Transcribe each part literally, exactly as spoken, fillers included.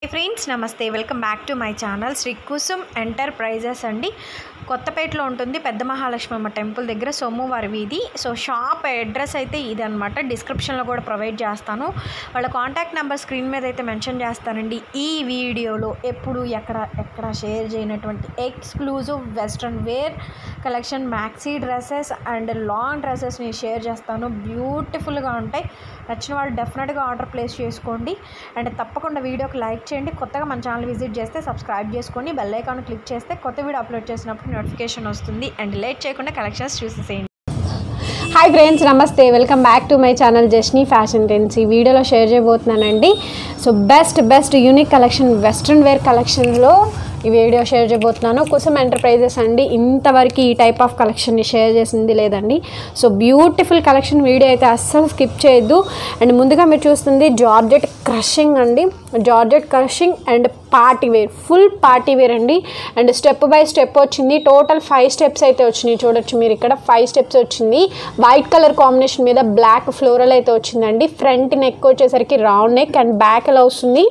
Friends నమస్తే welcome back to my channel Sri Kusum enterprises అండి. కొత్తపేటలో ఉంటుంది పెద్ద మహాలక్ష్మమ్మ టెంపుల్ దగ్గర సోమవారి వీధి. సో షాప్ అడ్రస్ అయితే ఇది అనమాట. డిస్క్రిప్షన్లో కూడా ప్రొవైడ్ చేస్తాను. వాళ్ళ కాంటాక్ట్ నెంబర్ స్క్రీన్ మీద అయితే మెన్షన్ చేస్తానండి. ఈ వీడియోలో ఎప్పుడు ఎక్కడ ఎక్కడ షేర్ చేయనటువంటి exclusive western wear collection, maxi dresses and long డ్రెస్సెస్ని షేర్ చేస్తాను. బ్యూటిఫుల్గా ఉంటాయి. నచ్చిన వాళ్ళు డెఫినెట్గా ఆర్డర్ ప్లేస్ చేసుకోండి. అండ్ తప్పకుండా వీడియోకి లైక్ చేయండి. కొత్తగా మన ఛానల్ విజిట్ చేస్తే సబ్స్క్రైబ్ చేసుకొని బెల్ ఐకాన్ క్లిక్ చేస్తే కొత్త వీడియో అప్లోడ్ చేసినప్పుడు నోటిఫికేషన్ వస్తుంది. అండ్ లేట్ చేయకుండా కలెక్షన్స్ చూసేసేయండి. హాయ్ ఫ్రెండ్స్ నమస్తే welcome back to my channel Jasni fashion trends. ఈ వీడియోలో షేర్ చేయబోతున్నానండి. So best best unique collection western wear కలెక్షన్లో ఈ వీడియో షేర్ చేయబోతున్నాను. కుసుమ్ ఎంటర్ప్రైజెస్ అండి. ఇంతవరకు ఈ టైప్ ఆఫ్ కలెక్షన్ని షేర్ చేసింది లేదండి. So beautiful collection. వీడియో అయితే అస్సలు స్కిప్ చేయొద్దు. అండ్ ముందుగా మీరు చూస్తుంది జార్జెట్ క్రషింగ్ అండి. Georgette crushing and party wear, full party wear అండి. అండ్ స్టెప్ బై స్టెప్ వచ్చింది. టోటల్ ఫైవ్ స్టెప్స్ అయితే వచ్చినాయి. చూడొచ్చు మీరు ఇక్కడ ఫైవ్ స్టెప్స్ వచ్చింది. వైట్ కలర్ కాంబినేషన్ మీద బ్లాక్ ఫ్లోరల్ అయితే వచ్చిందండి. ఫ్రంట్ నెక్ వచ్చేసరికి రౌండ్ నెక్ అండ్ బ్యాక్ ఎలా వస్తుంది.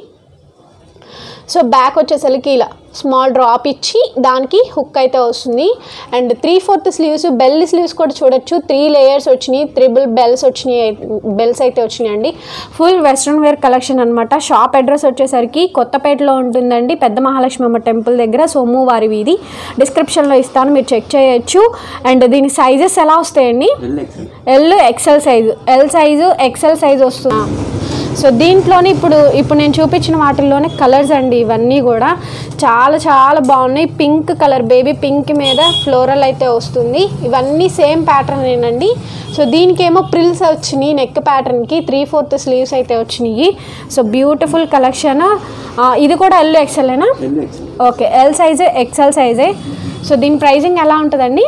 సో బ్యాక్ వచ్చేసరికి ఇలా స్మాల్ డ్రాప్ ఇచ్చి దానికి హుక్ అయితే వస్తుంది. And three fourth sleeves, bell sleeves కూడా చూడొచ్చు. త్రీ లేయర్స్ వచ్చినాయి, త్రిబుల్ బెల్స్ వచ్చినాయి, బెల్స్ అయితే వచ్చినాయి అండి. ఫుల్ వెస్ట్రన్ వేర్ కలెక్షన్ అనమాట. షాప్ అడ్రస్ వచ్చేసరికి కొత్తపేటలో ఉంటుందండి, పెద్ద మహాలక్ష్మమ్మ టెంపుల్ దగ్గర, సోమవారి వీధి. డిస్క్రిప్షన్లో ఇస్తాను, మీరు చెక్ చేయొచ్చు. అండ్ దీని సైజెస్ ఎలా వస్తాయండి? L XL size, L size XL size వస్తుంది. సో దీంట్లోనే ఇప్పుడు ఇప్పుడు నేను చూపించిన వాటిల్లోనే కలర్స్ అండి. ఇవన్నీ కూడా చాలా చాలా బాగున్నాయి. పింక్ కలర్, బేబీ పింక్ మీద ఫ్లోరల్ అయితే వస్తుంది. ఇవన్నీ సేమ్ ప్యాటర్న్ ఏనండి. సో దీనికేమో ప్రిల్స్ వచ్చినాయి నెక్ ప్యాటర్న్కి. త్రీ ఫోర్త్ స్లీవ్స్ అయితే వచ్చినాయి. So beautiful collection. ఇది కూడా ఎల్ ఎక్సెల్ఏనా? ఓకే, ఎల్ సైజే ఎక్సెల్ సైజే. సో దీని ప్రైజింగ్ ఎలా ఉంటుందండి?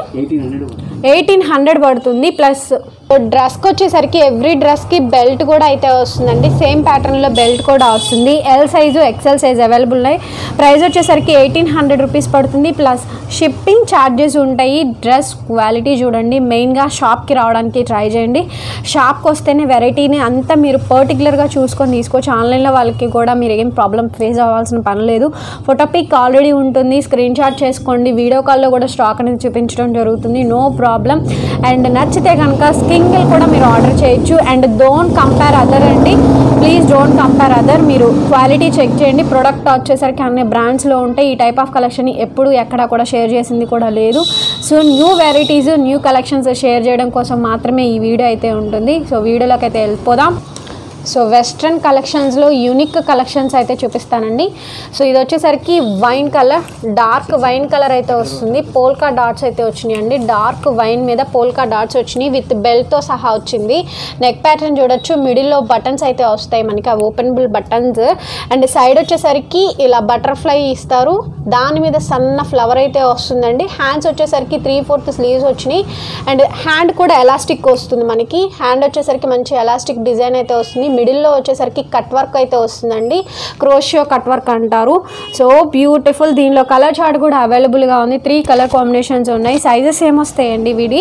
ఎయిటీన్ హండ్రెడ్ పడుతుంది. ప్లస్ డ్రెస్కి వచ్చేసరికి ఎవ్రీ డ్రెస్కి బెల్ట్ కూడా అయితే వస్తుందండి. సేమ్ ప్యాటర్న్లో బెల్ట్ కూడా వస్తుంది. L size XL size available ఉన్నాయి. ప్రైస్ వచ్చేసరికి ఎయిటీన్ హండ్రెడ్ రూపీస్ పడుతుంది. ప్లస్ షిప్పింగ్ ఛార్జెస్ ఉంటాయి. డ్రెస్ క్వాలిటీ చూడండి. మెయిన్గా షాప్కి రావడానికి ట్రై చేయండి. షాప్కి వస్తేనే వెరైటీని అంతా మీరు పర్టికులర్గా చూసుకొని తీసుకోవచ్చు. ఆన్లైన్లో వాళ్ళకి కూడా మీరు ఏం ప్రాబ్లం ఫేస్ అవ్వాల్సిన పని లేదు. ఫోటో పిక్ ఆల్రెడీ ఉంటుంది, స్క్రీన్ షాట్ చేసుకోండి. వీడియో కాల్లో కూడా స్టాక్ అనేది చూపించడం జరుగుతుంది. No problem. అండ్ నచ్చితే కనుక సింగిల్ కూడా మీరు ఆర్డర్ చేయొచ్చు. అండ్ డోంట్ కంపేర్ అదర్ అండి, ప్లీజ్ డోంట్ కంపేర్ అదర్. మీరు క్వాలిటీ చెక్ చేయండి. ప్రోడక్ట్ వచ్చేసరికి అన్ని బ్రాండ్స్లో ఉంటాయి. ఈ టైప్ ఆఫ్ కలెక్షన్ ఎప్పుడు ఎక్కడ కూడా షేర్ చేసింది కూడా లేదు. So new varieties, new collections share చేయడం కోసం మాత్రమే ఈ వీడియో అయితే ఉంటుంది. సో వీడియోలోకి అయితే వెళ్ళిపోదాం. సో వెస్ట్రన్ కలెక్షన్స్లో యూనిక్ కలెక్షన్స్ అయితే చూపిస్తానండి. సో ఇది వచ్చేసరికి wine colour, dark wine colour అయితే వస్తుంది. పోల్కా డాట్స్ అయితే వచ్చినాయి అండి. డార్క్ వైన్ మీద పోల్కా డాట్స్ వచ్చినాయి. విత్ బెల్ట్తో సహా వచ్చింది. నెక్ ప్యాటర్న్ చూడొచ్చు. మిడిల్లో బటన్స్ అయితే వస్తాయి మనకి, ఆ ఓపెనబుల్ బటన్స్. అండ్ సైడ్ వచ్చేసరికి ఇలా బటర్ఫ్లై ఇస్తారు. దాని మీద సన్న ఫ్లవర్ అయితే వస్తుందండి. హ్యాండ్స్ వచ్చేసరికి త్రీ ఫోర్త్ స్లీవ్స్ వచ్చినాయి. అండ్ హ్యాండ్ కూడా ఎలాస్టిక్ వస్తుంది మనకి. హ్యాండ్ వచ్చేసరికి మంచి ఎలాస్టిక్ డిజైన్ అయితే వస్తుంది. మిడిల్లో వచ్చేసరికి కట్ వర్క్ అయితే వస్తుందండి. క్రోషియో కట్ వర్క్ అంటారు. So beautiful. దీనిలో కలర్ చార్ట్ కూడా అవైలబుల్గా ఉంది. త్రీ కలర్ కాంబినేషన్స్ ఉన్నాయి. సైజెస్ ఏమొస్తాయండి వీడి?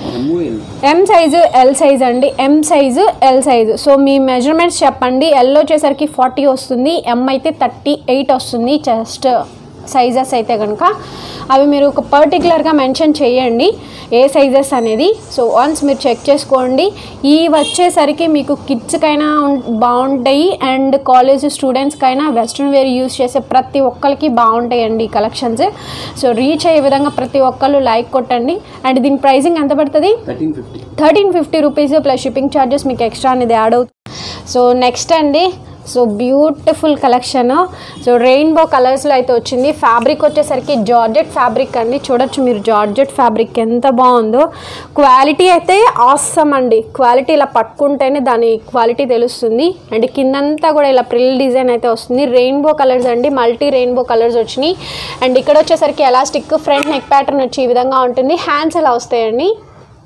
ఎం సైజు ఎల్ సైజ్ అండి. M size L size. So మీ మెజర్మెంట్స్ చెప్పండి. ఎల్ వచ్చేసరికి ఫార్టీ వస్తుంది, ఎం అయితే థర్టీ ఎయిట్ వస్తుంది. చెస్ట్ సైజెస్ అయితే కనుక అవి మీరు ఒక పర్టికులర్గా మెన్షన్ చేయండి ఏ సైజెస్ అనేది. సో వన్స్ మీరు చెక్ చేసుకోండి. ఈ వచ్చేసరికి మీకు కిడ్స్కైనా బాగుంటాయి and college స్టూడెంట్స్కైనా western wear use చేసే ప్రతి ఒక్కరికి బాగుంటాయండి ఈ కలెక్షన్స్. సో రీచ్ అయ్యే విధంగా ప్రతి ఒక్కళ్ళు లైక్ కొట్టండి. అండ్ దీని ప్రైజింగ్ ఎంత పడుతుంది? Thirteen fifty rupees plus shipping charges మీకు ఎక్స్ట్రా అనేది యాడ్ అవుతుంది. సో నెక్స్ట్ అండి, so beautiful collection. So rainbow కలర్స్లో అయితే వచ్చింది. ఫ్యాబ్రిక్ వచ్చేసరికి జార్జెట్ ఫ్యాబ్రిక్ అండి. చూడొచ్చు మీరు జార్జెట్ ఫ్యాబ్రిక్ ఎంత బాగుందో. క్వాలిటీ అయితే ఆసమ్ అండి. క్వాలిటీ ఇలా పట్టుకుంటేనే దాని క్వాలిటీ తెలుస్తుంది. అండ్ కిందంతా కూడా ఇలా ప్రిల్ డిజైన్ అయితే వస్తుంది. రెయిన్బో కలర్స్ అండి, మల్టీ రెయిన్బో కలర్స్ వచ్చినాయి. అండ్ ఇక్కడ వచ్చేసరికి ఎలాస్టిక్ ఫ్రంట్ నెక్ ప్యాటర్న్ వచ్చి ఈ విధంగా ఉంటుంది. హ్యాండ్స్ ఎలా వస్తాయండి?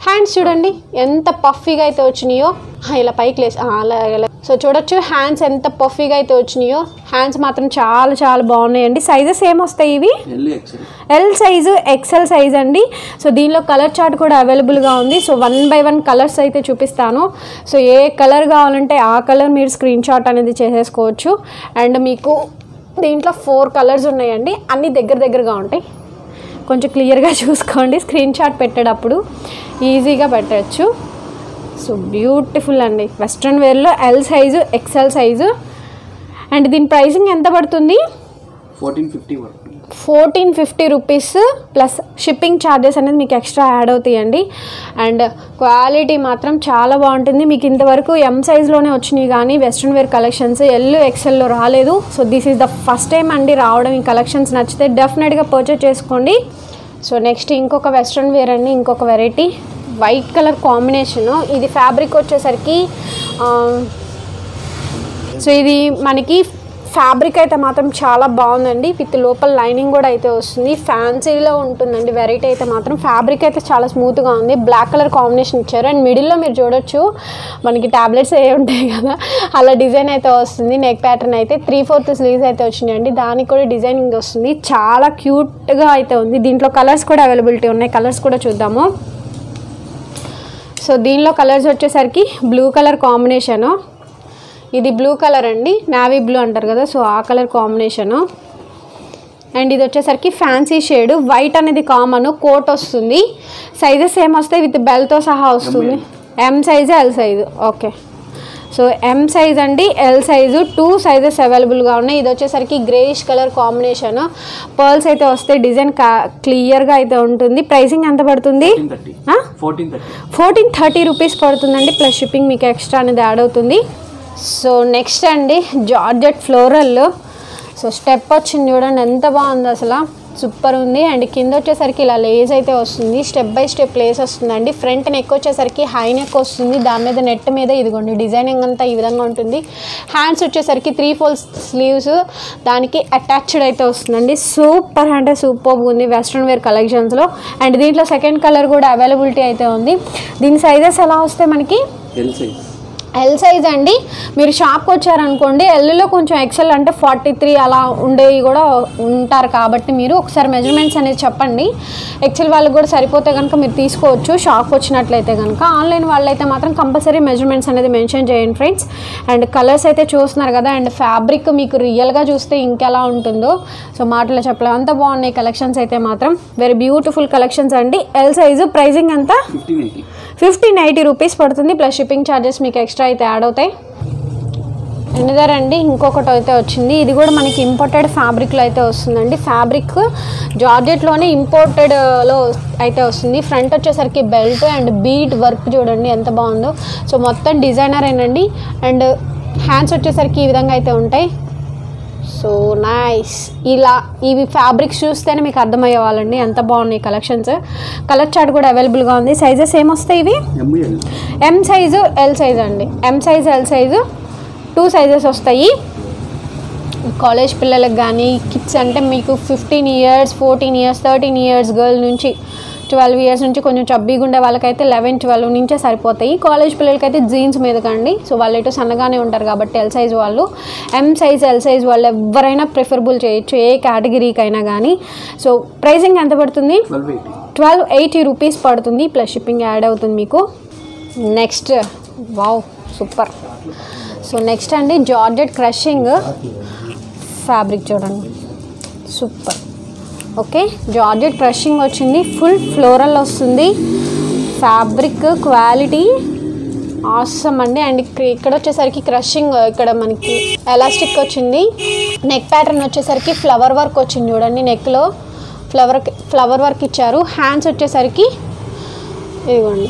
హ్యాండ్స్ చూడండి ఎంత పఫీగా అయితే వచ్చినాయో, ఇలా పైకి లేసి అలా ఇలా. సో చూడొచ్చు హ్యాండ్స్ ఎంత పఫీగా అయితే వచ్చినాయో. హ్యాండ్స్ మాత్రం చాలా చాలా బాగున్నాయండి. సైజెస్ ఏమొస్తాయి ఇవి? ఎల్ సైజు, ఎక్సెల్ సైజ్ అండి. సో దీనిలో కలర్ చార్ట్ కూడా అవైలబుల్గా ఉంది. So one by one colours అయితే చూపిస్తాను. సో ఏ కలర్ కావాలంటే ఆ కలర్ మీరు స్క్రీన్ షాట్ అనేది చేసేసుకోవచ్చు. అండ్ మీకు దీంట్లో ఫోర్ కలర్స్ ఉన్నాయండి, అన్నీ దగ్గర దగ్గరగా ఉంటాయి. కొంచెం క్లియర్గా చూసుకోండి, స్క్రీన్ షాట్ పెట్టేటప్పుడు ఈజీగా పెట్టచ్చు. సో బ్యూటిఫుల్ అండి, వెస్ట్రన్ వేర్లో L size, XL size. And దీని ప్రైసింగ్ ఎంత పడుతుంది? Fourteen fifty fourteen fifty rupees plus shipping charges అనేది మీకు ఎక్స్ట్రా యాడ్ అవుతాయండి. అండ్ క్వాలిటీ మాత్రం చాలా బాగుంటుంది. మీకు ఇంతవరకు ఎం సైజ్లోనే వచ్చినాయి కానీ వెస్ట్రన్ వేర్ కలెక్షన్స్ ఎల్ ఎక్సెల్లో రాలేదు. So this is the first time అండి రావడం. ఈ కలెక్షన్స్ నచ్చితే డెఫినెట్గా పర్చేస్ చేసుకోండి. సో నెక్స్ట్ ఇంకొక వెస్ట్రన్ వేర్ అండి, ఇంకొక వెరైటీ వైట్ కలర్ కాంబినేషను. ఇది ఫ్యాబ్రిక్ వచ్చేసరికి సో ఇది మనకి ఫ్యాబ్రిక్ అయితే మాత్రం చాలా బాగుందండి. విత్ లోపల లైనింగ్ కూడా అయితే వస్తుంది. ఫ్యాన్సీలో ఉంటుందండి వెరైటీ అయితే మాత్రం. ఫ్యాబ్రిక్ అయితే చాలా స్మూత్గా ఉంది. బ్లాక్ కలర్ కాంబినేషన్ ఇచ్చారు. అండ్ మిడిల్లో మీరు చూడొచ్చు మనకి ట్యాబ్లెట్స్ ఏ ఉంటాయి కదా, అలా డిజైన్ అయితే వస్తుంది. నెక్ ప్యాటర్న్ అయితే త్రీ ఫోర్త్ స్లీవ్స్ అయితే వచ్చినాయండి, దానికి కూడా డిజైనింగ్ వస్తుంది. చాలా క్యూట్గా అయితే ఉంది. దీంట్లో కలర్స్ కూడా అవైలబిలిటీ ఉన్నాయి, కలర్స్ కూడా చూద్దాము. సో దీనిలో కలర్స్ వచ్చేసరికి బ్లూ కలర్ కాంబినేషను, ఇది బ్లూ కలర్ అండి, నావీ బ్లూ అంటారు కదా, సో ఆ కలర్ కాంబినేషను. అండ్ ఇది వచ్చేసరికి ఫ్యాన్సీ షేడ్, వైట్ అనేది కామన్, కోట్ వస్తుంది. సైజెస్ ఏమొస్తాయి? విత్ బెల్ట్తో సహా వస్తుంది. M size, L size. Okay, so M size అండి, ఎల్ సైజు, టూ సైజెస్ అవైలబుల్గా ఉన్నాయి. ఇది వచ్చేసరికి గ్రేయిష్ కలర్ కాంబినేషన్, పర్ల్స్ అయితే వస్తాయి. డిజైన్ క్లియర్గా అయితే ఉంటుంది. ప్రైసింగ్ ఎంత పడుతుంది? ఫోర్టీన్ థర్టీ రూపీస్ పడుతుందండి, ప్లస్ షిప్పింగ్ మీకు ఎక్స్ట్రా అనేది యాడ్ అవుతుంది. సో నెక్స్ట్ అండి జార్జెట్ ఫ్లోరల్. సో స్టెప్ వచ్చింది చూడండి ఎంత బాగుంది, అసలు సూపర్ ఉంది. అండ్ కింద వచ్చేసరికి ఇలా లేస్ అయితే వస్తుంది, స్టెప్ బై స్టెప్ లేస్ వస్తుందండి. ఫ్రంట్ నెక్ వచ్చేసరికి హై నెక్ వస్తుంది, దాని మీద నెట్ మీద ఇదిగోండి డిజైనింగ్ అంతా ఈ విధంగా ఉంటుంది. హ్యాండ్స్ వచ్చేసరికి త్రీ ఫోర్ స్లీవ్స్ దానికి అటాచ్డ్ అయితే వస్తుందండి. సూపర్ అంటే సూపర్ ఉంది వెస్ట్రన్ వేర్ కలెక్షన్స్లో. అండ్ దీంట్లో సెకండ్ కలర్ కూడా అవైలబిలిటీ అయితే ఉంది. దీని సైజెస్ ఎలా వస్తాయి మనకి? ఎల్ సైజ్ ఎల్ సైజ్ అండి. మీరు షాప్కి వచ్చారనుకోండి, ఎల్లో కొంచెం ఎక్సెల్ అంటే ఫార్టీ త్రీ అలా ఉండేవి కూడా ఉంటారు. కాబట్టి మీరు ఒకసారి మెజర్మెంట్స్ అనేది చెప్పండి. ఎక్సెల్ వాళ్ళకి కూడా సరిపోతే కనుక మీరు తీసుకోవచ్చు షాప్కి వచ్చినట్లయితే కనుక. ఆన్లైన్ వాళ్ళైతే మాత్రం కంపల్సరీ మెజర్మెంట్స్ అనేది మెన్షన్ చేయండి ఫ్రెండ్స్. అండ్ కలర్స్ అయితే చూస్తున్నారు కదా, అండ్ ఫ్యాబ్రిక్ మీకు రియల్గా చూస్తే ఇంకెలా ఉంటుందో సో మాటలో చెప్పలేదు, అంత బాగున్నాయి కలెక్షన్స్ అయితే మాత్రం. వెరీ బ్యూటిఫుల్ కలెక్షన్స్ అండి. ఎల్ సైజు, ప్రైజింగ్ ఎంత? ఫిఫ్టీన్ ఎయిటీ రూపీస్ పడుతుంది, ప్లస్ షిప్పింగ్ ఛార్జెస్ మీకు ఎక్స్ట్రా అయితే యాడ్ అవుతాయి. ఎనిదర్ అండి ఇంకొకటి అయితే వచ్చింది. ఇది కూడా మనకి ఇంపోర్టెడ్ ఫ్యాబ్రిక్లో అయితే వస్తుందండి. ఫ్యాబ్రిక్ జార్జెట్లోనే ఇంపోర్టెడ్లో అయితే వస్తుంది. ఫ్రంట్ వచ్చేసరికి బెల్ట్ అండ్ బీట్ వర్క్ చూడండి ఎంత బాగుందో. సో మొత్తం డిజైనర్ ఏనండి. అండ్ హ్యాండ్స్ వచ్చేసరికి ఈ విధంగా అయితే ఉంటాయి. So nice. ఇలా ఇవి ఫ్యాబ్రిక్స్ చూస్తేనే మీకు అర్థమయ్యేవాళ్ళండి ఎంత బాగున్నాయి కలెక్షన్స్. కలర్ చార్ట్ కూడా అవైలబుల్గా ఉంది. సైజెస్ ఏమొస్తాయి ఇవి? ఎం సైజు, ఎల్ సైజ్ అండి. M size, L size two sizes వస్తాయి. కాలేజ్ పిల్లలకు కానీ కిడ్స్ అంటే మీకు fifteen years fourteen years thirteen years girl నుంచి ట్వెల్వ్ ఇయర్స్ నుంచి కొంచెం చబ్బీగా ఉండే వాళ్ళకైతే లెవెన్ ట్వెల్వ్ నుంచే సరిపోతాయి. కాలేజ్ పిల్లలకైతే జీన్స్ మీద కండి. సో వాళ్ళు ఎటు సన్నగానే ఉంటారు కాబట్టి ఎల్ సైజ్ వాళ్ళు. ఎం సైజ్, ఎల్ సైజ్ వాళ్ళు ఎవరైనా ప్రిఫరబుల్ చేయొచ్చు ఏ కేటగిరీకైనా కానీ. సో ప్రైసింగ్ ఎంత పడుతుంది? ట్వెల్వ్ ఎయిటీ రూపీస్ పడుతుంది, ప్లస్ షిప్పింగ్ యాడ్ అవుతుంది మీకు. Next wow super. So next అండి జార్జెట్ క్రషింగ్ ఫ్యాబ్రిక్ చూడండి సూపర్. ఓకే, జార్జెట్ క్రషింగ్ వచ్చింది, ఫుల్ ఫ్లోరల్ వస్తుంది. ఫ్యాబ్రిక్ క్వాలిటీ ఆసమ్ అండి. అండ్ ఇక్కడ వచ్చేసరికి క్రషింగ్ ఇక్కడ మనకి ఎలాస్టిక్ వచ్చింది. నెక్ ప్యాటర్న్ వచ్చేసరికి ఫ్లవర్ వర్క్ వచ్చింది చూడండి, నెక్లో ఫ్లవర్ ఫ్లవర్ వర్క్ ఇచ్చారు. హ్యాండ్స్ వచ్చేసరికి ఇదిగోండి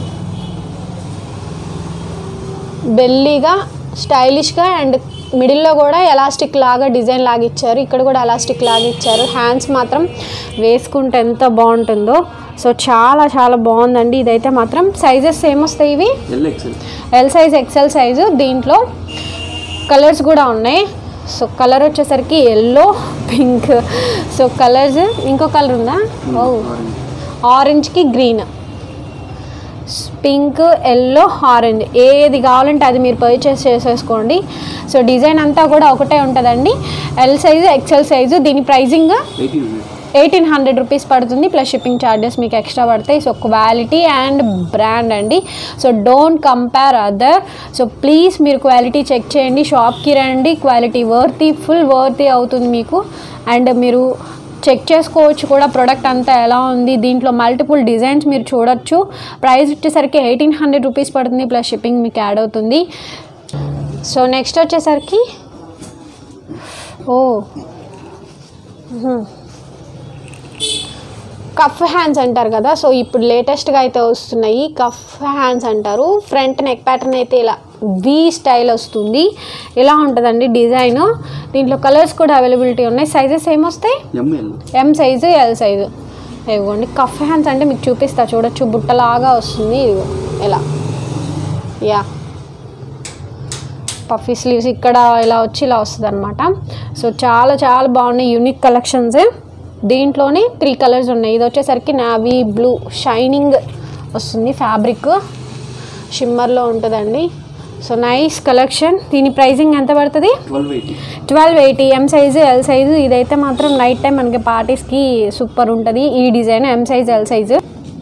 బెల్లీగా స్టైలిష్గా అండ్ మిడిల్లో కూడా ఎలాస్టిక్ లాగా డిజైన్ లాగా ఇచ్చారు. ఇక్కడ కూడా ఎలాస్టిక్ లాగా ఇచ్చారు. హ్యాండ్స్ మాత్రం వేసుకుంటే ఎంత బాగుంటుందో. సో చాలా చాలా బాగుందండి ఇదైతే మాత్రం. సైజెస్ ఏమొస్తాయి ఇవి? L size, XL size. దీంట్లో కలర్స్ కూడా ఉన్నాయి. సో కలర్ వచ్చేసరికి ఎల్లో, పింక్. సో కలర్స్ ఇంకో కలర్ ఉందా? ఓ ఆరెంజ్కి గ్రీన్. పింక్, ఎల్లో, ఆరెంజ్ ఏది కావాలంటే అది మీరు పర్చేస్ చేసేసుకోండి. సో డిజైన్ అంతా కూడా ఒకటే ఉంటుందండి. L size, XL size. దీని ప్రైజింగ్ ఎయిటీన్ హండ్రెడ్ రూపీస్ పడుతుంది, ప్లస్ షిప్పింగ్ ఛార్జెస్ మీకు ఎక్స్ట్రా పడతాయి. సో క్వాలిటీ అండ్ బ్రాండ్ అండి. So don't compare other. So please మీరు క్వాలిటీ చెక్ చేయండి, షాప్కి రండి. క్వాలిటీ వర్తీ, ఫుల్ వర్తీ అవుతుంది మీకు. అండ్ మీరు చెక్ చేసుకోవచ్చు కూడా ప్రోడక్ట్ అంతా ఎలా ఉంది. దీంట్లో మల్టిపుల్ డిజైన్స్ మీరు చూడొచ్చు. ప్రైస్ వచ్చేసరికి ఎయిటీన్ హండ్రెడ్ రూపీస్ పడుతుంది, ప్లస్ షిప్పింగ్ మీకు యాడ్ అవుతుంది. సో నెక్స్ట్ వచ్చేసరికి ఓ కఫ్ హ్యాండ్స్ అంటారు కదా. సో ఇప్పుడు లేటెస్ట్గా అయితే వస్తున్నాయి కఫ్ హ్యాండ్స్ అంటారు. ఫ్రంట్ నెక్ ప్యాటర్న్ అయితే ఇలా వి స్టైల్ వస్తుంది. ఇలా ఉంటుందండి డిజైన్. దీంట్లో కలర్స్ కూడా అవైలబిలిటీ ఉన్నాయి. సైజెస్ ఏమొస్తాయి? M size, L size. ఇదిగోండి కఫ్ హ్యాండ్స్ అంటే మీకు చూపిస్తా చూడొచ్చు. బుట్టలాగా వస్తుంది ఇదిగో ఇలా. యా పఫీ స్లీవ్స్ ఇక్కడ ఇలా వచ్చి ఇలా వస్తుంది అనమాట. సో చాలా చాలా బాగున్నాయి యూనిక్ కలెక్షన్స్. దీంట్లోనే త్రీ కలర్స్ ఉన్నాయి. ఇది వచ్చేసరికి నావీ బ్లూ షైనింగ్ వస్తుంది, ఫ్యాబ్రిక్ షిమ్మర్లో ఉంటుందండి. So nice collection. దీని ప్రైజింగ్ ఎంత పడుతుంది? Twelve eighty M size, L size. ఇదైతే మాత్రం నైట్ టైం మనకి పార్టీస్కి సూపర్ ఉంటుంది ఈ design. M size, L size.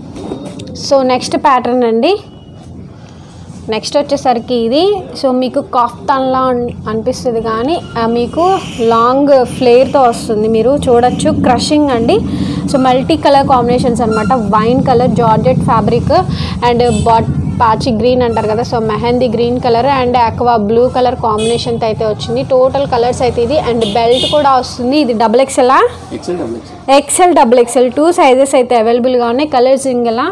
So next pattern అండి. నెక్స్ట్ వచ్చేసరికి ఇది సో మీకు కాఫ్తాన్లా అనిపిస్తుంది కానీ మీకు లాంగ్ ఫ్లేర్తో వస్తుంది. మీరు చూడొచ్చు క్రషింగ్ అండి. సో మల్టీ కలర్ కాంబినేషన్స్ అనమాట. Wine colour georgette fabric and బాట్ పాచి గ్రీన్ అంటారు కదా. So mehndi green colour and aqua blue colour కాంబినేషన్తో అయితే వచ్చింది. టోటల్ కలర్స్ అయితే ఇది. అండ్ బెల్ట్ కూడా వస్తుంది. ఇది డబుల్ ఎక్సెలా? XL, double XL two sizes అయితే అవైలబుల్గా ఉన్నాయి. కలర్స్ ఇంకెలా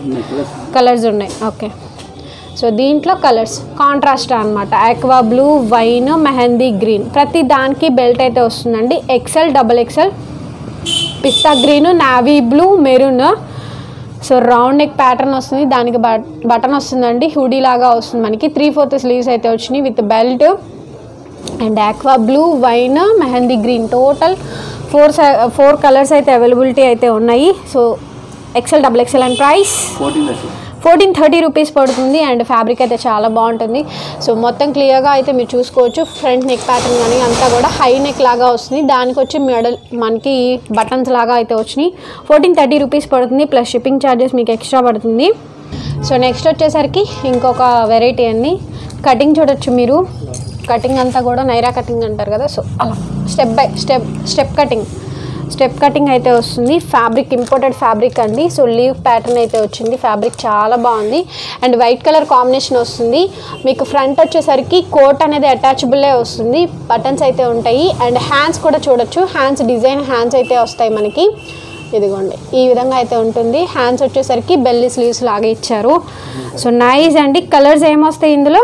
కలర్స్ ఉన్నాయి. ఓకే సో దీంట్లో కలర్స్ కాంట్రాస్ట్ అనమాట. Aqua blue, wine, mehndi green. ప్రతి దానికి బెల్ట్ అయితే వస్తుందండి. ఎక్సెల్, డబుల్ ఎక్సెల్, పిస్తా green, navy blue, maroon. So round neck pattern వస్తుంది. దానికి బటన్ వస్తుందండి. హుడీ లాగా వస్తుంది మనకి. త్రీ ఫోర్త్ స్లీవ్స్ అయితే వచ్చినాయి with belt. And aqua blue, wine, mehndi green. Total four four colours అయితే అవైలబిలిటీ అయితే ఉన్నాయి. So XL, double XL and price fourteen thirty rupees పడుతుంది. అండ్ ఫ్యాబ్రిక్ అయితే చాలా బాగుంటుంది. సో మొత్తం క్లియర్గా అయితే మీరు చూసుకోవచ్చు. ఫ్రంట్ నెక్ ప్యాటర్న్ కానీ అంతా కూడా హై నెక్ లాగా వస్తుంది. దానికి వచ్చి మెడల్ మనకి బటన్స్ లాగా అయితే వచ్చినాయి. ఫోర్టీన్ థర్టీ రూపీస్ పడుతుంది, ప్లస్ షిప్పింగ్ ఛార్జెస్ మీకు ఎక్స్ట్రా పడుతుంది. సో నెక్స్ట్ వచ్చేసరికి ఇంకొక వెరైటీ అండి. కటింగ్ చూడొచ్చు మీరు. కటింగ్ అంతా కూడా నైరా కటింగ్ అంటారు కదా. సో అలా step by step step cutting step cutting అయితే వస్తుంది. ఫ్యాబ్రిక్ ఇంపోర్టెడ్ ఫ్యాబ్రిక్ అండి. సో లీవ్ ప్యాటర్న్ అయితే వచ్చింది. ఫ్యాబ్రిక్ చాలా బాగుంది. అండ్ వైట్ కలర్ కాంబినేషన్ వస్తుంది. మీకు ఫ్రంట్ వచ్చేసరికి కోట్ అనేది అటాచబుల్లే వస్తుంది. బటన్స్ అయితే ఉంటాయి. అండ్ హ్యాండ్స్ కూడా చూడొచ్చు. హ్యాండ్స్ డిజైన్ హ్యాండ్స్ అయితే వస్తాయి మనకి. ఇదిగోండి ఈ విధంగా అయితే ఉంటుంది. హ్యాండ్స్ వచ్చేసరికి బెల్లీ స్లీవ్స్ లాగా ఇచ్చారు. సో నైస్ అండి. కలర్స్ ఏమొస్తాయి ఇందులో?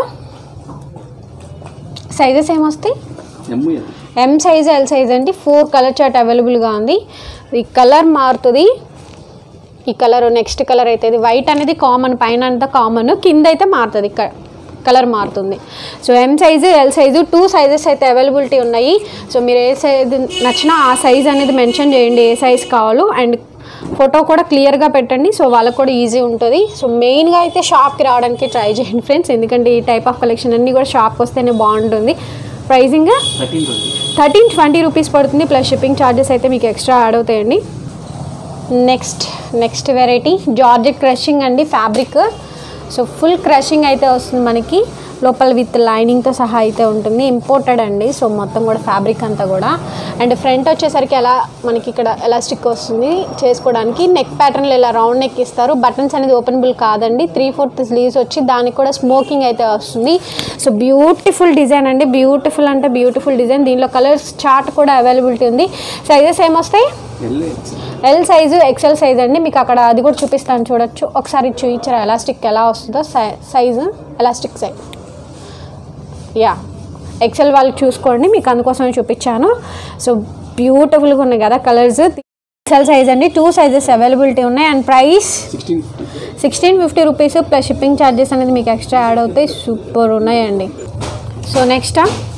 సైజెస్ ఏమొస్తాయి? ఎం సైజ్, ఎల్ సైజ్ అండి. ఫోర్ కలర్ చార్ట్ అవైలబుల్గా ఉంది. ఈ కలర్ మారుతుంది. ఈ కలర్ నెక్స్ట్ కలర్ అయితే ఇది వైట్ అనేది కామన్, పైన అంతా కామన్, కింద అయితే మారుతుంది, కలర్ మారుతుంది. So M size, L size two sizes అయితే అవైలబిలిటీ ఉన్నాయి. సో మీరు ఏ సైజ్ నచ్చినా ఆ సైజ్ అనేది మెన్షన్ చేయండి, ఏ సైజ్ కావాలో. అండ్ ఫోటో కూడా క్లియర్గా పెట్టండి. సో వాళ్ళకు కూడా ఈజీ ఉంటుంది. సో మెయిన్గా అయితే షాప్కి రావడానికి ట్రై చేయండి ఫ్రెండ్స్. ఎందుకంటే ఈ టైప్ ఆఫ్ కలెక్షన్ అన్నీ కూడా షాప్కి వస్తేనే బాగుంటుంది. ప్రైజింగ్ థర్టీన్ ట్వంటీ రూపీస్ పడుతుంది, ప్లస్ షిప్పింగ్ ఛార్జెస్ అయితే మీకు ఎక్స్ట్రా యాడ్ అవుతాయండి. Next next variety georgette crushing అండి. ఫ్యాబ్రిక్ సో ఫుల్ క్రషింగ్ అయితే వస్తుంది మనకి. లోపల విత్ లైనింగ్తో సహా అయితే ఉంటుంది. ఇంపోర్టెడ్ అండి. సో మొత్తం కూడా ఫ్యాబ్రిక్ అంతా కూడా. అండ్ ఫ్రంట్ వచ్చేసరికి ఎలా మనకి ఇక్కడ ఎలాస్టిక్ వస్తుంది చేసుకోవడానికి. నెక్ ప్యాటర్న్లో ఇలా రౌండ్ నెక్ ఇస్తారు. బటన్స్ అనేది ఓపెనబుల్ కాదండి. త్రీ ఫోర్త్ స్లీవ్స్ వచ్చి దానికి కూడా స్మోకింగ్ అయితే వస్తుంది. సో బ్యూటిఫుల్ డిజైన్ అండి. బ్యూటిఫుల్ అంటే బ్యూటిఫుల్ డిజైన్. దీనిలో కలర్స్ చార్ట్ కూడా అవైలబిలిటీ ఉంది. సైజెస్ ఏమొస్తాయి? ఎల్ సైజు, ఎక్సెల్ సైజ్ అండి. మీకు అక్కడ అది కూడా చూపిస్తాను చూడొచ్చు. ఒకసారి చూపించారు ఎలాస్టిక్ ఎలా వస్తుందో. సైజు ఎలాస్టిక్ సైజ్ యా ఎక్సెల్ వాళ్ళకి చూసుకోండి, మీకు అందుకోసమే చూపించాను. సో బ్యూటిఫుల్గా ఉన్నాయి కదా కలర్స్. ఎక్సెల్ సైజ్ అండి. టూ సైజెస్ అవైలబిలిటీ ఉన్నాయి. And price sixteen fifty rupees, plus shipping charges అనేది మీకు ఎక్స్ట్రా యాడ్ అవుతాయి. సూపర్ ఉన్నాయండి. సో నెక్స్ట్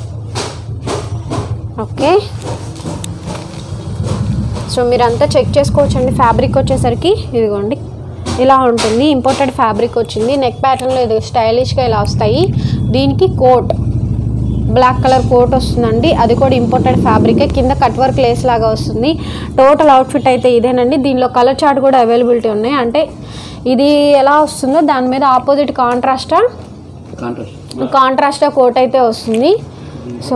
ఓకే సో మీరంతా చెక్ చేసుకోవచ్చండి. ఫ్యాబ్రిక్ వచ్చేసరికి ఇదిగోండి ఇలా ఉంటుంది. ఇంపోర్టెడ్ ఫ్యాబ్రిక్ వచ్చింది. నెక్ ప్యాటర్న్లో ఇది స్టైలిష్గా ఇలా వస్తాయి. దీనికి కోట్ బ్లాక్ కలర్ కోట్ వస్తుందండి. అది కూడా ఇంపోర్టెడ్ ఫ్యాబ్రికే. కింద కట్ వర్క్ లేస్ లాగా వస్తుంది. టోటల్ అవుట్ఫిట్ అయితే ఇదేనండి. దీనిలో కలర్ చార్ట్ కూడా అవైలబిలిటీ ఉన్నాయి. అంటే ఇది ఎలా వస్తుందో దాని మీద ఆపోజిట్ కాంట్రాస్టా కాంట్రాస్టా కోట్ అయితే వస్తుంది. సో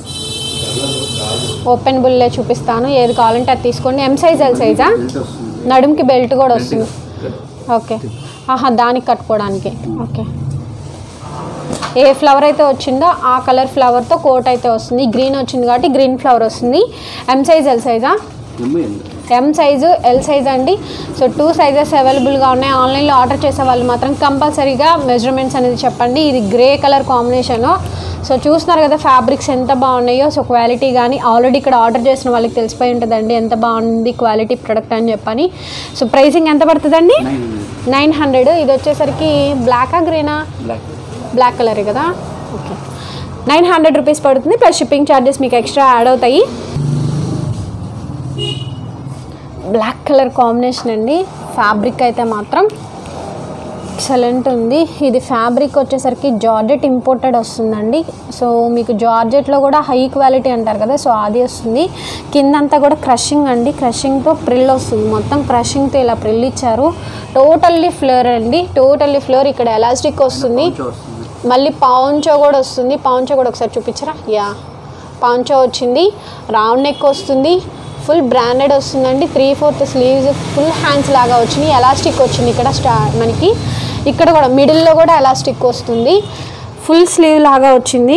ఓపెన్ బుల్లే చూపిస్తాను. ఏది కావాలంటే అది తీసుకోండి. ఎం సైజ్ ఎల్ సైజా? నడుముకి బెల్ట్ కూడా వస్తుంది. ఓకే, ఆహా దానికి కట్టుకోవడానికి. ఓకే, ఏ ఫ్లవర్ అయితే వచ్చిందో ఆ కలర్ ఫ్లవర్తో కోట్ అయితే వస్తుంది. గ్రీన్ వచ్చింది కాబట్టి గ్రీన్ ఫ్లవర్ వస్తుంది. ఎం సైజ్ ఎల్ సైజా? ఎం సైజు ఎల్ సైజ్ అండి. సో టూ సైజెస్ అవైలబుల్గా ఉన్నాయి. ఆన్లైన్లో ఆర్డర్ చేసే వాళ్ళు మాత్రం కంపల్సరీగా మెజర్మెంట్స్ అనేది చెప్పండి. ఇది గ్రే కలర్ కాంబినేషను. సో చూస్తున్నారు కదా ఫ్యాబ్రిక్స్ ఎంత బాగున్నాయో. సో క్వాలిటీ కానీ ఆల్రెడీ ఇక్కడ ఆర్డర్ చేసిన వాళ్ళకి తెలిసిపోయి ఉంటుందండి ఎంత బాగుంది క్వాలిటీ ప్రొడక్ట్ అని చెప్పని. సో ప్రైసింగ్ ఎంత పడుతుందండి? Nine hundred. ఇది వచ్చేసరికి బ్లాకా గ్రీనా? బ్లాక్ కలరే కదా. ఓకే, నైన్ హండ్రెడ్ రూపీస్ పడుతుంది. ప్లస్ షిప్పింగ్ ఛార్జెస్ మీకు ఎక్స్ట్రా యాడ్ అవుతాయి. బ్లాక్ కలర్ కాంబినేషన్ అండి. ఫ్యాబ్రిక్ అయితే మాత్రం ఎక్సలెంట్ ఉంది. ఇది ఫ్యాబ్రిక్ వచ్చేసరికి జార్జెట్ ఇంపోర్టెడ్ వస్తుందండి. సో మీకు జార్జెట్లో కూడా హై క్వాలిటీ అంటారు కదా, సో అది వస్తుంది. కిందంతా కూడా క్రషింగ్ అండి. క్రషింగ్తో ప్రిల్ వస్తుంది. మొత్తం క్రషింగ్తో ఇలా ప్రిల్ ఇచ్చారు. టోటల్లీ ఫ్లోర్ అండి. Totally floor. ఇక్కడ ఎలాస్టిక్ వస్తుంది. మళ్ళీ పాంచో కూడా వస్తుంది. పాంచో కూడా ఒకసారి చూపించరా? యా, పాంచో వచ్చింది. రౌండ్ నెక్ వస్తుంది. ఫుల్ బ్రాండెడ్ వస్తుందండి. Three fourth sleeves full hands లాగా వచ్చినాయి. ఎలాస్టిక్ వచ్చింది ఇక్కడ స్టా మనకి. ఇక్కడ కూడా మిడిల్లో కూడా ఎలాస్టిక్ వస్తుంది. ఫుల్ స్లీవ్ లాగా వచ్చింది.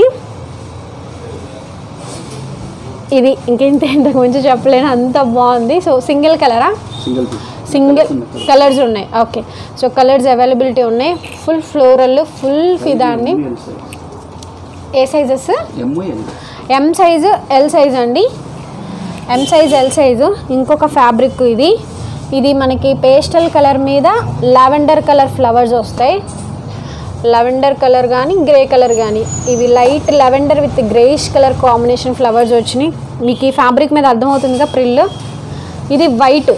ఇది ఇంకెంత ఇంతకు మించి చెప్పలేను, అంత బాగుంది. సో సింగిల్ కలరా? సింగిల్ కలర్స్ ఉన్నాయి. ఓకే, సో కలర్స్ అవైలబిలిటీ ఉన్నాయి. ఫుల్ ఫ్లోరల్ ఫుల్ ఫిదా అండి. ఏ sizes? M size L size అండి. M size L size. ఇంకొక ఫ్యాబ్రిక్ ఇది. ఇది మనకి పేస్టల్ కలర్ మీద లావెండర్ కలర్ ఫ్లవర్స్ వస్తాయి. లావెండర్ కలర్ కానీ గ్రే కలర్ కానీ, ఇవి light lavender with greyish colour combination flowers వచ్చినాయి. మీకు ఈ ఫ్యాబ్రిక్ మీద అర్థమవుతుందిగా ప్రిల్. ఇది వైట్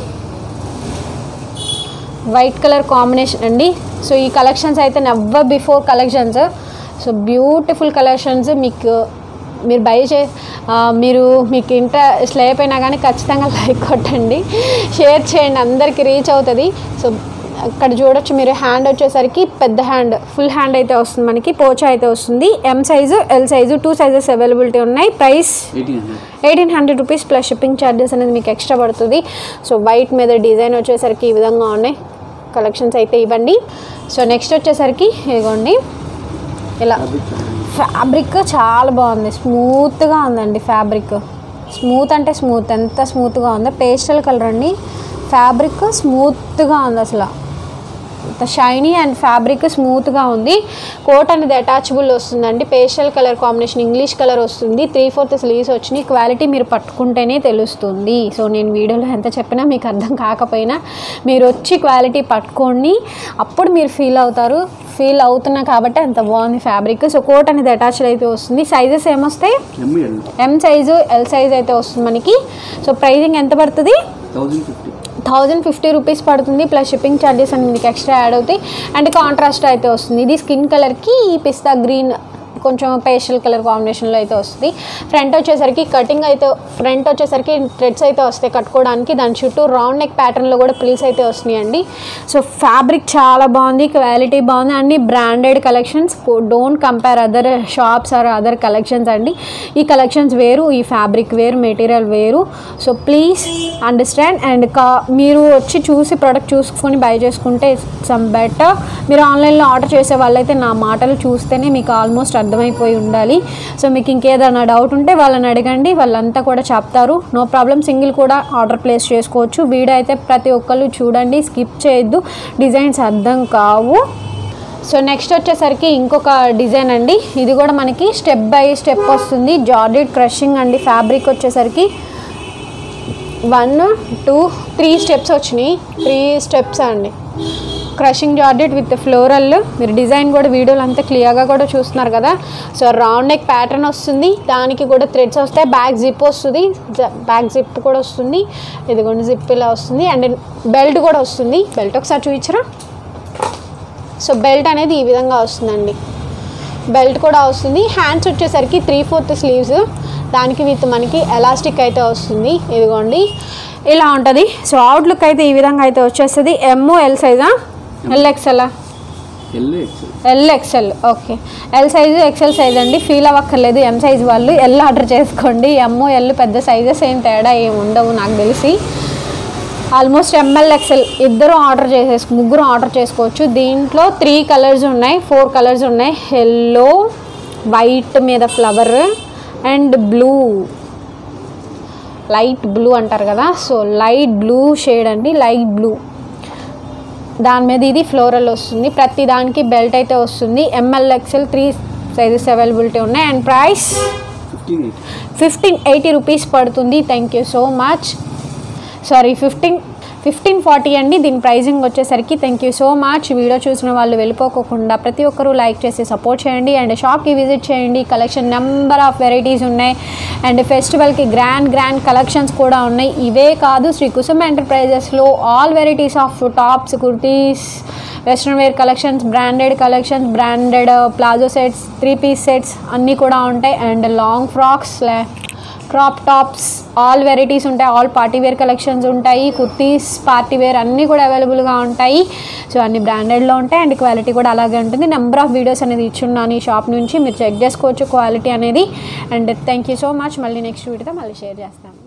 వైట్ కలర్ కాంబినేషన్ అండి. సో ఈ కలెక్షన్స్ అయితే never before collections. So beautiful collections. మీకు మీరు బై చే మీరు మీకు ఇంట్రెస్ట్ లేకపోయినా కానీ ఖచ్చితంగా లైక్ కొట్టండి, షేర్ చేయండి, అందరికీ రీచ్ అవుతుంది. సో అక్కడ చూడొచ్చు మీరు. హ్యాండ్ వచ్చేసరికి పెద్ద హ్యాండ్, ఫుల్ హ్యాండ్ అయితే వస్తుంది మనకి. పోచా అయితే వస్తుంది. M size L size two sizes availability ఉన్నాయి. Price eighteen hundred rupees plus shipping charges అనేది మీకు ఎక్స్ట్రా పడుతుంది. సో వైట్ మీద డిజైన్ వచ్చేసరికి ఈ విధంగా ఉన్నాయి కలెక్షన్స్ అయితే ఇవ్వండి. సో నెక్స్ట్ వచ్చేసరికి ఇదిగోండి ఇలా ఫ్యాబ్రిక్ చాలా బాగుంది. స్మూత్గా ఉందండి ఫ్యాబ్రిక్. స్మూత్ అంటే స్మూత్, ఎంత స్మూత్గా ఉందో. పేస్టల్ కలర్ అండి. ఫ్యాబ్రిక్ స్మూత్గా ఉంది అసలు. షైనీ అండ్ ఫ్యాబ్రిక్ స్మూత్గా ఉంది. కోట్ అనేది అటాచబుల్ వస్తుందండి. Pastel colour combination English colour వస్తుంది. త్రీ ఫోర్త్ స్లీవ్స్ వచ్చినాయి. క్వాలిటీ మీరు పట్టుకుంటేనే తెలుస్తుంది. సో నేను వీడియోలో ఎంత చెప్పినా మీకు అర్థం కాకపోయినా మీరు వచ్చి క్వాలిటీ పట్టుకోండి, అప్పుడు మీరు ఫీల్ అవుతారు. ఫీల్ అవుతున్నా కాబట్టి అంత బాగుంది ఫ్యాబ్రిక్. సో కోట్ అనేది అటాచ్డ్ అయితే వస్తుంది. సైజెస్ ఏమొస్తాయి? ఎం సైజు ఎల్ సైజ్ అయితే వస్తుంది మనకి. సో ప్రైజింగ్ ఎంత పడుతుంది? థౌజండ్ ఫిఫ్టీ రూపీస్ పడుతుంది. ప్లస్ షిప్పింగ్ ఛార్జెస్ అని మీకు ఎక్స్ట్రా యాడ్ అవుతాయి. అండ్ కాంట్రాస్ట్ అయితే వస్తుంది. ఇది స్కిన్ కలర్కి పిస్తా గ్రీన్ కొంచెం పేస్టల్ కలర్ కాంబినేషన్లో అయితే వస్తుంది. ఫ్రంట్ వచ్చేసరికి కటింగ్ అయితే ఫ్రంట్ వచ్చేసరికి థ్రెడ్స్ అయితే వస్తాయి కట్టుకోవడానికి. దాని చుట్టూ రౌండ్ నెక్ ప్యాటర్న్లో కూడా ప్రిల్స్ అయితే వస్తున్నాయండి. సో ఫ్యాబ్రిక్ చాలా బాగుంది, క్వాలిటీ బాగుంది. అన్ని branded collections. Don't compare other shops or other collections అండి. ఈ కలెక్షన్స్ వేరు, ఈ ఫ్యాబ్రిక్ వేరు, మెటీరియల్ వేరు. So please understand. అండ్ కా మీరు వచ్చి చూసి ప్రోడక్ట్ చూసుకొని బై చేసుకుంటే సమ్ బెటర్. మీరు ఆన్లైన్లో ఆర్డర్ చేసే వాళ్ళైతే నా మాటలు చూస్తేనే మీకు ఆల్మోస్ట్ అర్థమైపోయి ఉండాలి. సో మీకు ఇంకేదైనా డౌట్ ఉంటే వాళ్ళని అడగండి, వాళ్ళంతా కూడా చెప్తారు. నో ప్రాబ్లం, సింగిల్ కూడా ఆర్డర్ ప్లేస్ చేసుకోవచ్చు. వీడియో అయితే ప్రతి ఒక్కళ్ళు చూడండి, స్కిప్ చేయొద్దు, డిజైన్స్ అర్థం కావు. సో నెక్స్ట్ వచ్చేసరికి ఇంకొక డిజైన్ అండి. ఇది కూడా మనకి స్టెప్ బై స్టెప్ వస్తుంది. జార్జెట్ క్రషింగ్ అండి. ఫ్యాబ్రిక్ వచ్చేసరికి వన్ టూ త్రీ స్టెప్స్ వచ్చినాయి. త్రీ స్టెప్స్ అండి. Crushing georgette with floral. మీరు డిజైన్ కూడా వీడియోలు అంతా క్లియర్గా కూడా చూస్తున్నారు కదా. సో రౌండ్ నెక్ ప్యాటర్న్ వస్తుంది, దానికి కూడా థ్రెడ్స్ వస్తాయి. బ్యాక్ జిప్ వస్తుంది, బ్యాక్ జిప్ కూడా వస్తుంది. ఇదిగోండి జిప్ ఇలా వస్తుంది. అండ్ బెల్ట్ కూడా వస్తుంది. బెల్ట్ ఒకసారి చూపించరా. సో బెల్ట్ అనేది ఈ విధంగా వస్తుందండి. బెల్ట్ కూడా వస్తుంది. హ్యాండ్స్ వచ్చేసరికి త్రీ ఫోర్త్ స్లీవ్స్, దానికి విత్ మనకి ఎలాస్టిక్ అయితే వస్తుంది. ఇదిగోండి ఇలా ఉంటుంది. సో అవుట్లుక్ అయితే ఈ విధంగా అయితే వచ్చేస్తుంది. ఎంఓ ఎల్ సైజా L XL L XL okay. L size XL size అండి, ఫీల్ అవ్వక్కర్లేదు. ఎం సైజ్ వాళ్ళు ఎల్ ఆర్డర్ చేసుకోండి. ఎంఓ ఎల్ పెద్ద సైజెస్ ఏం తేడా ఏమి ఉండవు నాకు తెలిసి. ఆల్మోస్ట్ ఎంఎల్ ఎక్స్ఎల్ ఇద్దరు ఆర్డర్ చేసేసు ముగ్గురు ఆర్డర్ చేసుకోవచ్చు. దీంట్లో త్రీ కలర్స్ ఉన్నాయి, ఫోర్ కలర్స్ ఉన్నాయి. ఎల్లో, వైట్ మీద flower and blue, light blue అంటారు కదా. సో లైట్ బ్లూ షేడ్ అండి, లైట్ బ్లూ. దాని మీద ఇది ఫ్లోరల్ వస్తుంది. ప్రతి దానికి బెల్ట్ అయితే వస్తుంది. M L XL three sizes availability ఉన్నాయి. And price fifteen eighty rupees పడుతుంది. Thank you so much. Sorry fifteen fifteen forty అండి దీని ప్రైజింగ్ వచ్చేసరికి. Thank you so much. Video చూసిన వాళ్ళు వెళ్ళిపోకోకుండా ప్రతి ఒక్కరూ లైక్ చేసి సపోర్ట్ చేయండి. అండ్ షాప్కి విజిట్ చేయండి. కలెక్షన్ నెంబర్ ఆఫ్ వెరైటీస్ ఉన్నాయి. అండ్ ఫెస్టివల్కి గ్రాండ్ గ్రాండ్ కలెక్షన్స్ కూడా ఉన్నాయి. ఇవే కాదు, శ్రీ కుసుమ్ ఎంటర్ప్రైజెస్లో all varieties of tops, kurtis, western wear collections, branded collections, branded palazzo sets, three piece sets అన్నీ కూడా ఉంటాయి. And long frocks, crop tops, all varieties ఉంటాయి. ఆల్ పార్టీ వేర్ కలెక్షన్స్ ఉంటాయి. కుర్తీస్, పార్టీ వేర్ అన్నీ కూడా అవైలబుల్గా ఉంటాయి. సో అన్ని బ్రాండెడ్లో ఉంటాయి. అండ్ క్వాలిటీ కూడా అలాగే ఉంటుంది. నెంబర్ ఆఫ్ వీడియోస్ అనేది ఇచ్చున్నాను ఈ షాప్ నుంచి, మీరు చెక్ చేసుకోవచ్చు క్వాలిటీ అనేది. And thank you so much. మళ్ళీ నెక్స్ట్ వీడియోతో మళ్ళీ షేర్ చేస్తాను.